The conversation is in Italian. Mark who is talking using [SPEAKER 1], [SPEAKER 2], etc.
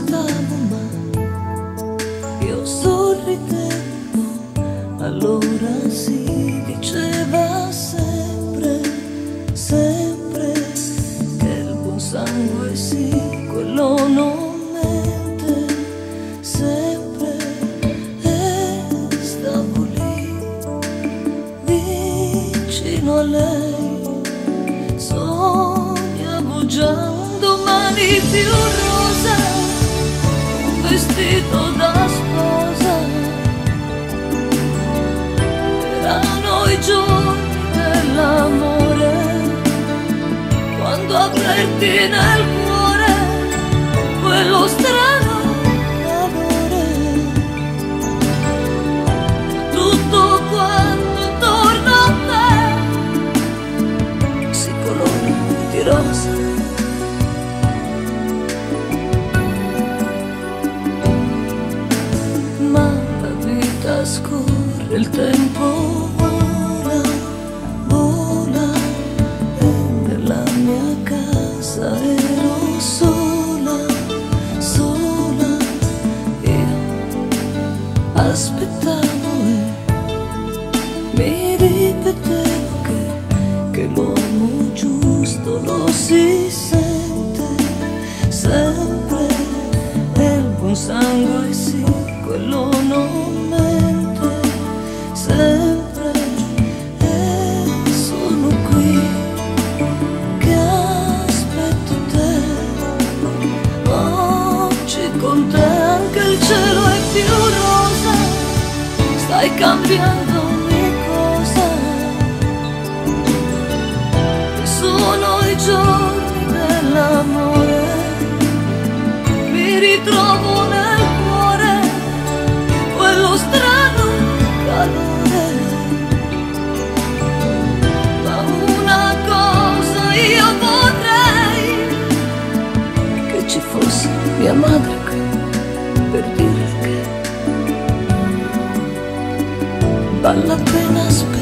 [SPEAKER 1] aspettavo mai, io sorridevo, allora si diceva sempre, sempre che il buon sangue sì, quello non mente, sempre, e stavo lì, vicino a lei, sognavo già un domani più rosa, un vestito da sposa. Erano i giorni dell'amore, quando avverti nel cuore quello strano calore. Tutto quanto intorno a te si colora di rosa. Ma la vita scorre, il tempo vola, vola, e nella mia casa ero sola, sola. Io aspettavo e mi ripetevo che l'uomo giusto lo si sente sempre, e il buon sangue sì, quello non mente, sempre, e sono qui che aspetto te. Oggi con te anche il cielo è più rosa, stai cambiando ogni cosa. Sono i giorni dell'amore, mi ritrovo nel cuore quello strano calore. Ma una cosa io vorrei, che ci fosse mia madre qui per dire che vale la pena aspettare.